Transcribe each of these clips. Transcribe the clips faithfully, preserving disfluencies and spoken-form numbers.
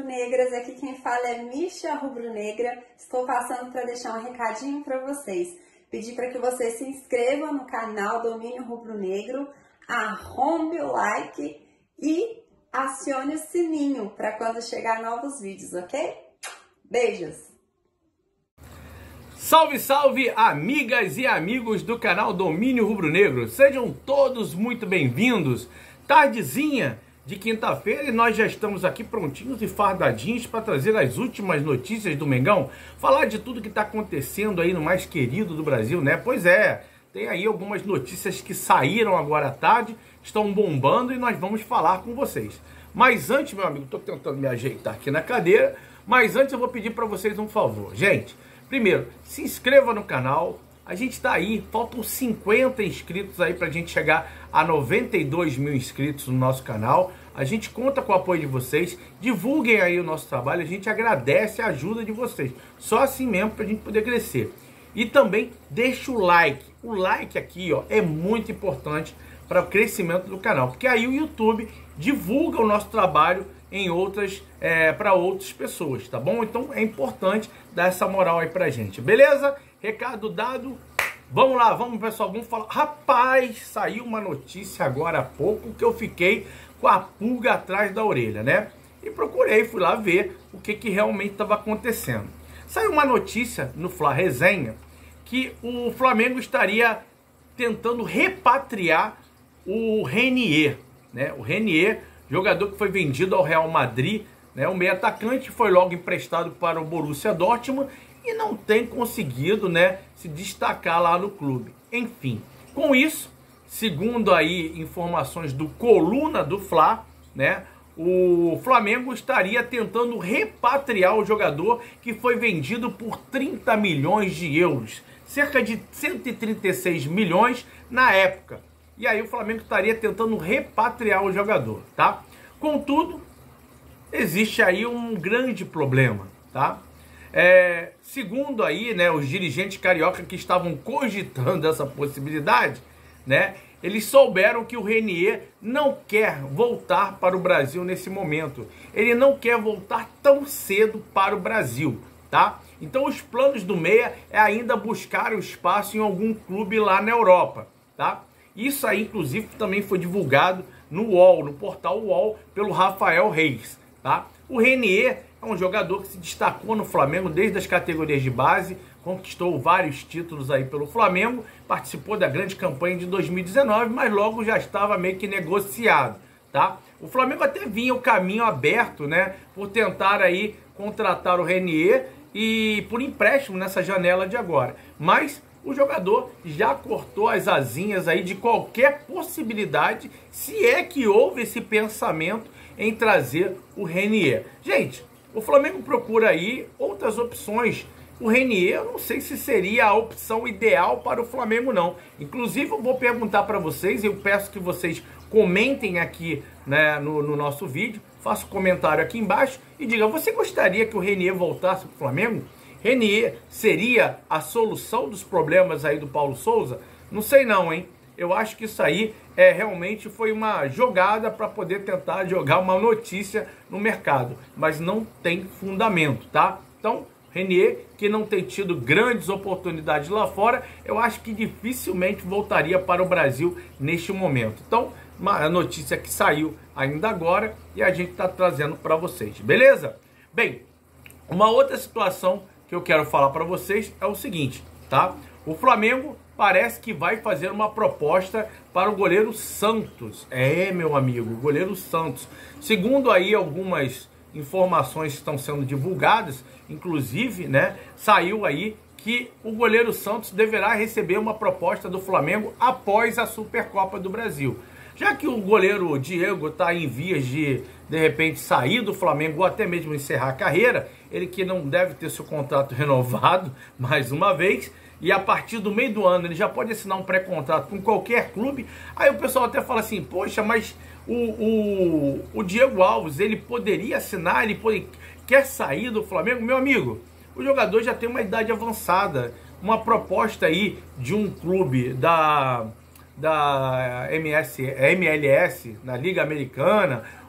rubro-negras, aqui quem fala é Misha Rubro-Negra. Estou passando para deixar um recadinho para vocês. Pedir para que vocês se inscrevam no canal Domínio Rubro-Negro, arrombe o like e acione o sininho para quando chegar novos vídeos, ok? Beijos! Salve, salve, amigas e amigos do canal Domínio Rubro-Negro. Sejam todos muito bem-vindos. Tardezinha de quinta-feira e nós já estamos aqui prontinhos e fardadinhos para trazer as últimas notícias do Mengão, falar de tudo que está acontecendo aí no mais querido do Brasil, né? Pois é, tem aí algumas notícias que saíram agora à tarde, estão bombando e nós vamos falar com vocês. Mas antes, meu amigo, estou tentando me ajeitar aqui na cadeira, mas antes eu vou pedir para vocês um favor. Gente, primeiro, se inscreva no canal. A gente está aí, faltam cinquenta inscritos aí para a gente chegar a noventa e dois mil inscritos no nosso canal. A gente conta com o apoio de vocês, divulguem aí o nosso trabalho, a gente agradece a ajuda de vocês. Só assim mesmo para a gente poder crescer. E também deixa o like. O like aqui, ó, é muito importante para o crescimento do canal, porque aí o YouTube divulga o nosso trabalho em outras, é, para outras pessoas, tá bom? Então é importante dar essa moral aí pra gente, beleza? Recado dado, vamos lá, vamos pessoal, vamos falar. Rapaz, saiu uma notícia agora há pouco que eu fiquei com a pulga atrás da orelha, né? E procurei, fui lá ver o que, que realmente estava acontecendo. Saiu uma notícia no Fla Resenha que o Flamengo estaria tentando repatriar o Renier, né? O Renier, jogador que foi vendido ao Real Madrid, né? O meio atacante foi logo emprestado para o Borussia Dortmund e não tem conseguido, né, se destacar lá no clube. Enfim, com isso, segundo aí informações do Coluna do Fla, né, o Flamengo estaria tentando repatriar o jogador que foi vendido por trinta milhões de euros, cerca de cento e trinta e seis milhões na época. E aí o Flamengo estaria tentando repatriar o jogador, tá? Contudo, existe aí um grande problema, tá? É, segundo aí, né, os dirigentes carioca que estavam cogitando essa possibilidade, né, eles souberam que o Renier não quer voltar para o Brasil nesse momento. Ele não quer voltar tão cedo para o Brasil, tá? Então os planos do Meia é ainda buscar o espaço em algum clube lá na Europa, tá? Isso aí, inclusive, também foi divulgado no U O L, no portal U O L, pelo Rafael Reis, tá? O Renier é um jogador que se destacou no Flamengo desde as categorias de base, conquistou vários títulos aí pelo Flamengo, participou da grande campanha de dois mil e dezenove, mas logo já estava meio que negociado, tá? O Flamengo até vinha o caminho aberto, né, por tentar aí contratar o Renier e por empréstimo nessa janela de agora, mas o jogador já cortou as asinhas aí de qualquer possibilidade, se é que houve esse pensamento em trazer o Renier. Gente, o Flamengo procura aí outras opções. O Renier, eu não sei se seria a opção ideal para o Flamengo, não. Inclusive, eu vou perguntar para vocês, eu peço que vocês comentem aqui, né, no, no nosso vídeo, faça um comentário aqui embaixo e diga, você gostaria que o Renier voltasse para o Flamengo? Renier seria a solução dos problemas aí do Paulo Souza? Não sei não, hein? Eu acho que isso aí é, realmente foi uma jogada para poder tentar jogar uma notícia no mercado, mas não tem fundamento, tá? Então, Renier, que não tem tido grandes oportunidades lá fora, eu acho que dificilmente voltaria para o Brasil neste momento. Então, uma notícia que saiu ainda agora e a gente está trazendo para vocês, beleza? Bem, uma outra situação que eu quero falar para vocês é o seguinte, tá? O Flamengo parece que vai fazer uma proposta para o goleiro Santos. É, meu amigo, o goleiro Santos. Segundo aí algumas informações que estão sendo divulgadas, inclusive, né, saiu aí que o goleiro Santos deverá receber uma proposta do Flamengo após a Supercopa do Brasil. Já que o goleiro Diego está em vias de, de repente, sair do Flamengo ou até mesmo encerrar a carreira, ele que não deve ter seu contrato renovado mais uma vez, e a partir do meio do ano ele já pode assinar um pré-contrato com qualquer clube, aí o pessoal até fala assim, poxa, mas o, o, o Diego Alves, ele poderia assinar, ele pode, quer sair do Flamengo? Meu amigo, o jogador já tem uma idade avançada, uma proposta aí de um clube da... da M S, M L S, na Liga Americana,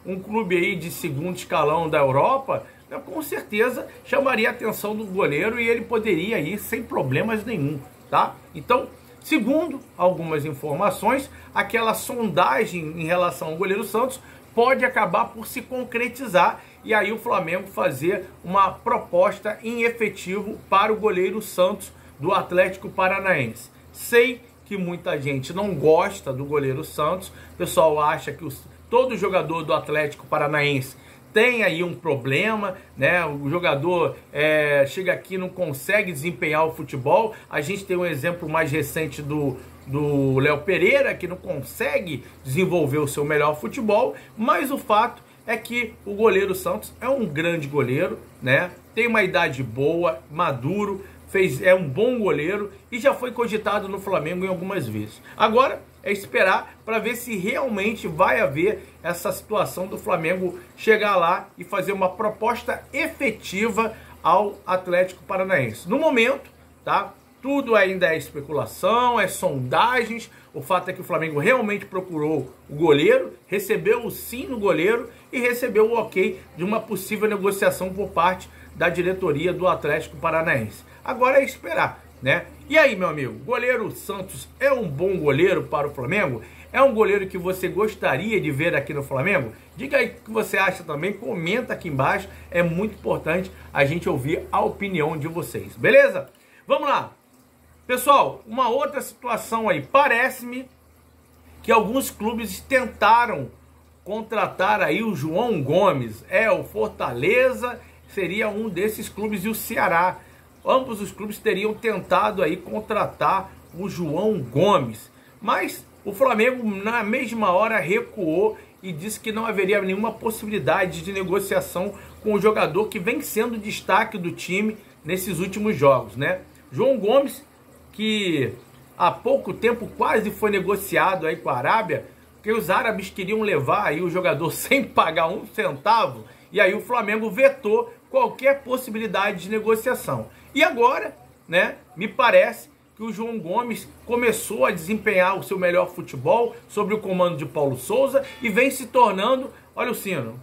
um clube aí de segundo escalão da Europa, com certeza chamaria a atenção do goleiro e ele poderia ir sem problemas nenhum, tá? Então, segundo algumas informações, aquela sondagem em relação ao goleiro Santos pode acabar por se concretizar e aí o Flamengo fazer uma proposta em efetivo para o goleiro Santos do Atlético Paranaense. Sei que muita gente não gosta do goleiro Santos, o pessoal acha que os, todo jogador do Atlético Paranaense tem aí um problema, né? O jogador é, chega aqui e não consegue desempenhar o futebol. A gente tem um exemplo mais recente do, do Léo Pereira, que não consegue desenvolver o seu melhor futebol, mas o fato é que o goleiro Santos é um grande goleiro, né? Tem uma idade boa, maduro, fez, é um bom goleiro e já foi cogitado no Flamengo em algumas vezes. Agora é esperar para ver se realmente vai haver essa situação do Flamengo chegar lá e fazer uma proposta efetiva ao Atlético Paranaense. No momento, tá? Tudo ainda é especulação, é sondagens. O fato é que o Flamengo realmente procurou o goleiro, recebeu o sim no goleiro e recebeu o ok de uma possível negociação por parte da diretoria do Atlético Paranaense. Agora é esperar, né? E aí, meu amigo, goleiro Santos é um bom goleiro para o Flamengo? É um goleiro que você gostaria de ver aqui no Flamengo? Diga aí o que você acha também, comenta aqui embaixo. É muito importante a gente ouvir a opinião de vocês, beleza? Vamos lá. Pessoal, uma outra situação aí. Parece-me que alguns clubes tentaram contratar aí o João Gomes. É, o Fortaleza seria um desses clubes e o Ceará. Ambos os clubes teriam tentado aí contratar o João Gomes. Mas o Flamengo na mesma hora recuou e disse que não haveria nenhuma possibilidade de negociação com o jogador que vem sendo destaque do time nesses últimos jogos, né? João Gomes, que há pouco tempo quase foi negociado aí com a Arábia, porque os árabes queriam levar aí o jogador sem pagar um centavo, e aí o Flamengo vetou qualquer possibilidade de negociação. E agora, né, me parece que o João Gomes começou a desempenhar o seu melhor futebol sob o comando de Paulo Souza e vem se tornando, olha o sino,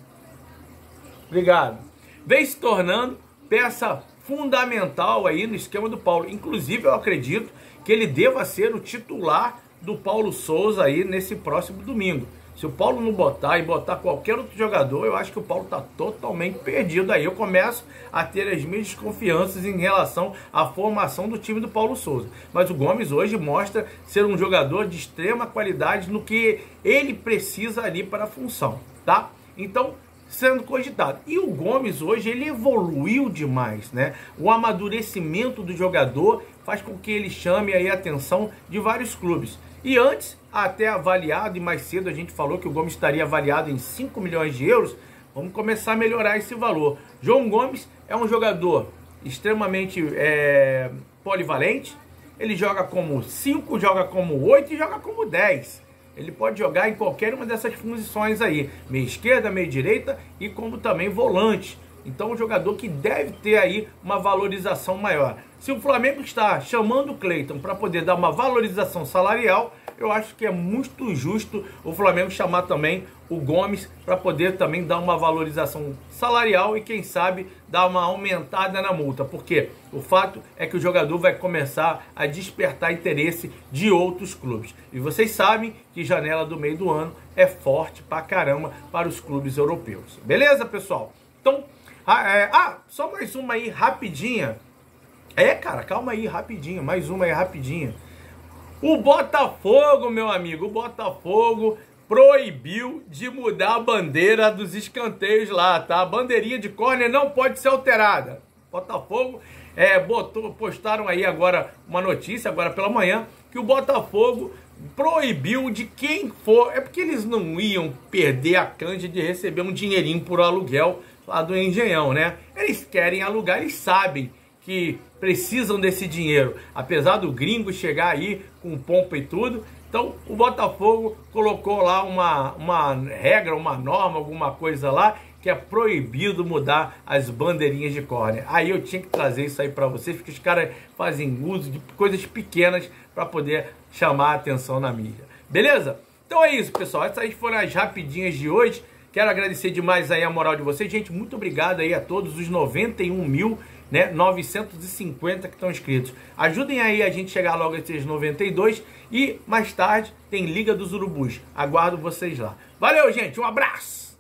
obrigado, vem se tornando peça fundamental aí no esquema do Paulo. Inclusive eu acredito que ele deva ser o titular do Paulo Souza aí nesse próximo domingo. Se o Paulo não botar e botar qualquer outro jogador, eu acho que o Paulo está totalmente perdido. Aí eu começo a ter as minhas desconfianças em relação à formação do time do Paulo Souza. Mas o Gomes hoje mostra ser um jogador de extrema qualidade no que ele precisa ali para a função, tá? Então, sendo cogitado. E o Gomes hoje, ele evoluiu demais, né? O amadurecimento do jogador faz com que ele chame aí a atenção de vários clubes. E antes, até avaliado, e mais cedo a gente falou que o Gomes estaria avaliado em cinco milhões de euros, vamos começar a melhorar esse valor. João Gomes é um jogador extremamente é, polivalente, ele joga como cinco, joga como oito e joga como dez. Ele pode jogar em qualquer uma dessas funções aí, meia esquerda, meia direita e como também volante. Então um jogador que deve ter aí uma valorização maior. Se o Flamengo está chamando o Cleiton para poder dar uma valorização salarial, eu acho que é muito justo o Flamengo chamar também o Gomes para poder também dar uma valorização salarial e quem sabe dar uma aumentada na multa, porque o fato é que o jogador vai começar a despertar interesse de outros clubes. E vocês sabem que janela do meio do ano é forte pra caramba para os clubes europeus. Beleza, pessoal? Então, ah, é, ah só mais uma aí rapidinha. É, cara, calma aí, rapidinho, mais uma aí rapidinha. O Botafogo, meu amigo, o Botafogo proibiu de mudar a bandeira dos escanteios lá, tá? A bandeirinha de córner não pode ser alterada. Botafogo é, botou, postaram aí agora uma notícia, agora pela manhã, que o Botafogo proibiu de quem for, é porque eles não iam perder a canja de receber um dinheirinho por aluguel lá do Engenhão, né? Eles querem alugar, eles sabem que precisam desse dinheiro, apesar do gringo chegar aí com pompa e tudo. Então o Botafogo colocou lá uma, uma regra, uma norma, alguma coisa lá, que é proibido mudar as bandeirinhas de córner. Aí eu tinha que trazer isso aí para vocês, porque os caras fazem uso de coisas pequenas para poder chamar a atenção na mídia. Beleza? Então é isso, pessoal. Essas aí foram as rapidinhas de hoje. Quero agradecer demais aí a moral de vocês. Gente, muito obrigado aí a todos os noventa e um mil, né, novecentos e cinquenta que estão inscritos. Ajudem aí a gente chegar logo a esses noventa e dois e mais tarde tem Liga dos Urubus. Aguardo vocês lá. Valeu, gente. Um abraço!